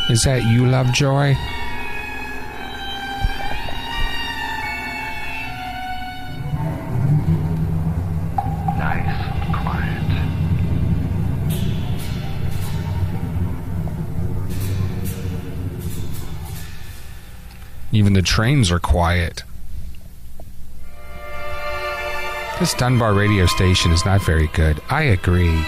Is that you, Lovejoy? Nice, quiet. Even the trains are quiet. This Dunbar radio station is not very good. I agree.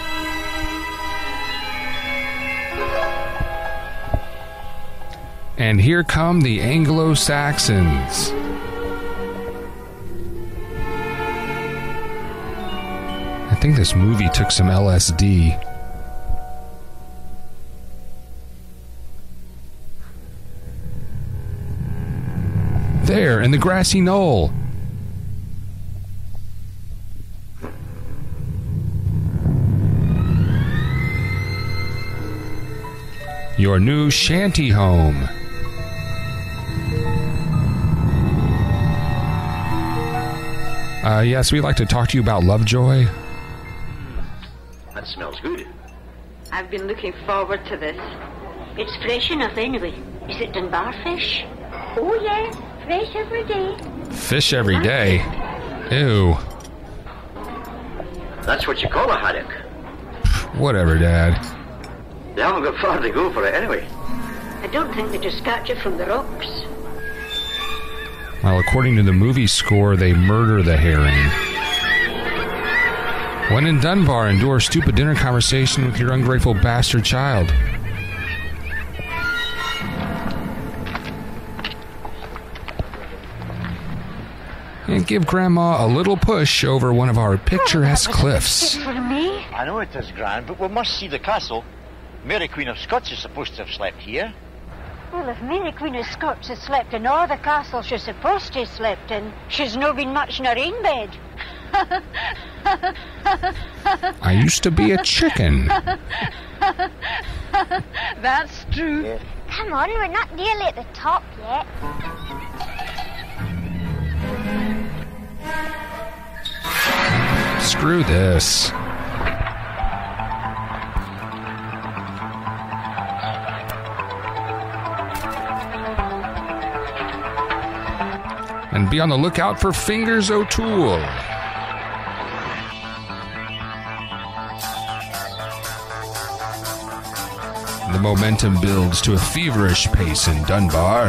And here come the Anglo-Saxons. I think this movie took some LSD. There, in the grassy knoll. Your new shanty home. Yes, we'd like to talk to you about Lovejoy. That smells good. I've been looking forward to this. It's fresh enough anyway. Is it Dunbar fish? Oh, yes. Fresh every day. Fish every day? Ew. That's what you call a haddock. Whatever, Dad. They haven't got far to go for it anyway. I don't think they just catch it from the rocks. Well, according to the movie score, they murder the herring. When in Dunbar, endure stupid dinner conversation with your ungrateful bastard child. And give Grandma a little push over one of our picturesque cliffs. For me? I know it is grand, but we must see the castle. Mary Queen of Scots is supposed to have slept here. Well, if Mary Queen of Scots has slept in all the castle she's supposed to have slept in, she's no been much in her own bed. I used to be a chicken. That's true. Yeah. Come on, we're not nearly at the top yet. Screw this. And be on the lookout for Fingers O'Toole. The momentum builds to a feverish pace in Dunbar.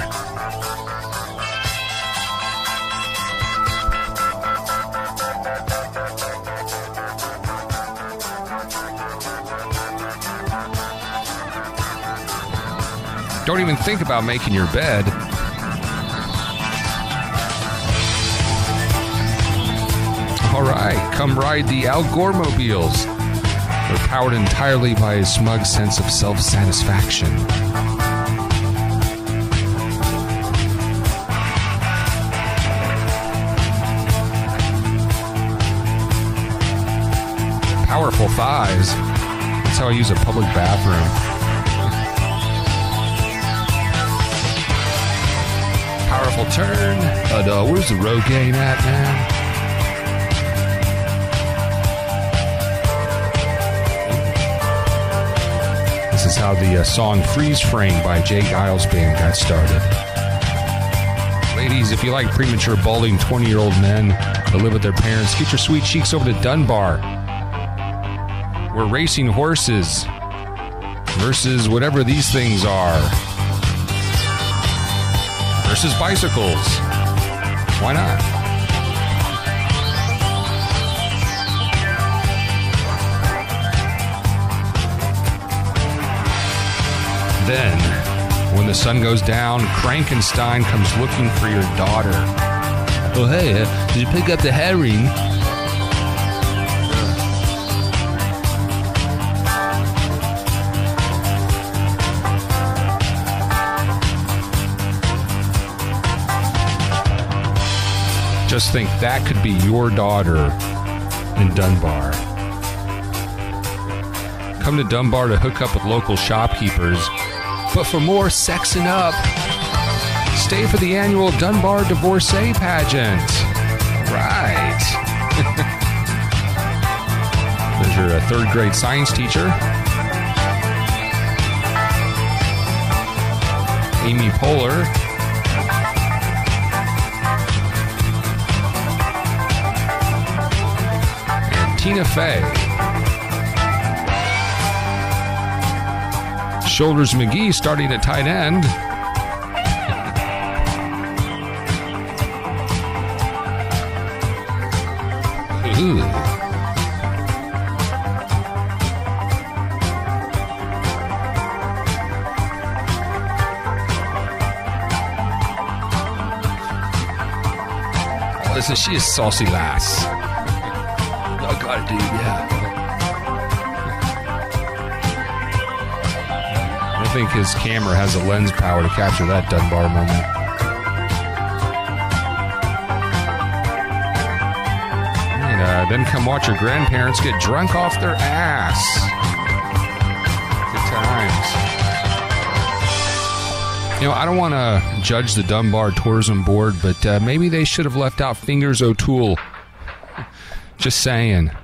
Don't even think about making your bed. All right, come ride the Al Gore-mobiles. They're powered entirely by a smug sense of self-satisfaction. Powerful thighs. That's how I use a public bathroom. Powerful turn. Where's the Rogaine at, man? This is how the song Freeze Frame by Jay Giles Band got started. Ladies, if you like premature balding 20-year-old men that live with their parents, get your sweet cheeks over to Dunbar. We're racing horses versus whatever these things are. Versus bicycles. Why not? Then, when the sun goes down, Frankenstein comes looking for your daughter. Oh, hey, did you pick up the herring? Just think that could be your daughter in Dunbar. Come to Dunbar to hook up with local shopkeepers. But for more sexing up, stay for the annual Dunbar Divorcee Pageant. Right. There's your third grade science teacher. Amy Poehler. And Tina Fey. Shoulders McGee starting at tight end. Ooh. Oh, listen, she is saucy lass. Oh, God, dude, yeah. I think his camera has the lens power to capture that Dunbar moment. And then come watch your grandparents get drunk off their ass. Good times. You know, I don't want to judge the Dunbar Tourism Board, but maybe they should have left out Fingers O'Toole. Just saying.